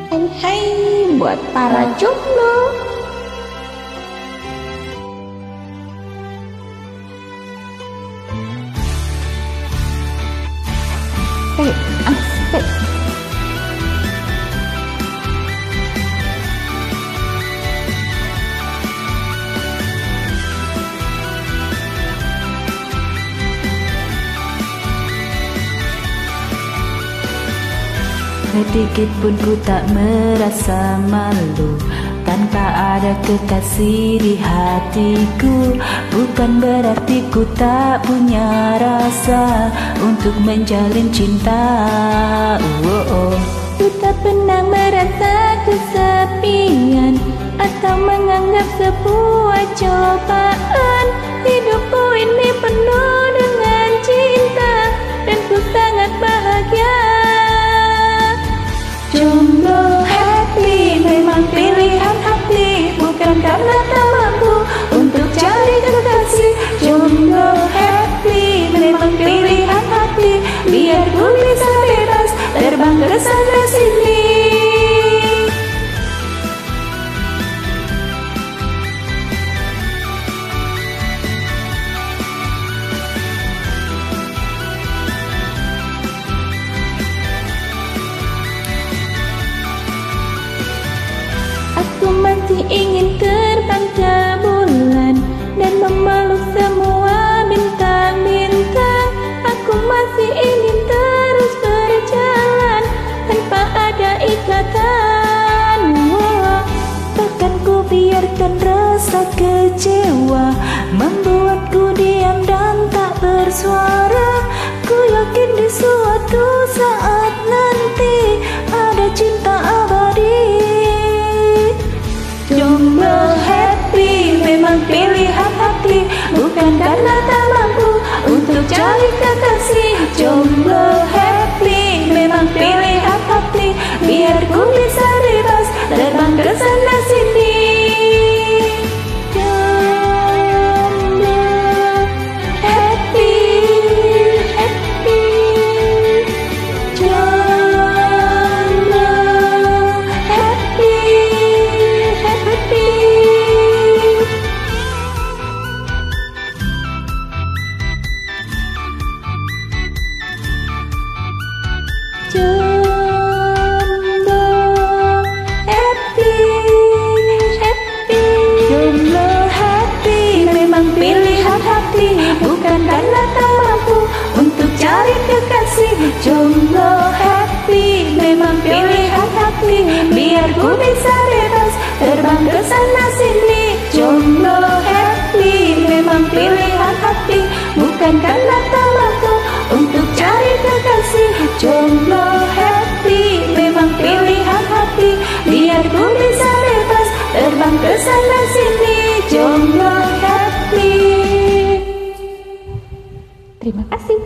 Hai buat para jomblo. Asik. Sedikit pun ku tak merasa malu tanpa ada kekasih di hatiku. Bukan berarti ku tak punya rasa untuk menjalin cinta. Ku tak pernah merasa kesepian atau menganggap sebuah cobaan. Hidupku ini penuh dengan cinta dan ku sangat bahagia. Jomblo happy memang pilihan hati, bukan karena tak mampu untuk cari kekasih. Jomblo happy memang pilihan hati, biar ku bisa bebas terbang ke sana sini. Aku masih ingin terbang ke bulan dan memeluk semua bintang-bintang. Aku masih ingin terus berjalan tanpa ada ikatan. Takkan ku biarkan rasa kecewa membuatku diam dan tak bersuara. Ku yakin di suatu saat nanti ada cinta abadi. Jomblo happy memang pilihan hati, bukan karena tak mampu untuk cari kekasih. Jomblo happy memang pilihan hati, biar ku bisa bebas terbang ke sana sini. Jomblo happy, happy. Jomblo happy. Jomblo happy, happy. Jomblo happy memang pilihan hati, bukan karena tak mampu untuk cari kekasih. Jomblo happy memang pilihan hati, biar ku bisa bebas terbang ke sana sini. Jomblo happy memang pilihan hati, bukan karena tak mampu untuk cari kekasih. Jomblo happy memang pilihan hati, biar ku bisa bebas terbang ke sana sini. Jomblo happy. Terima kasih.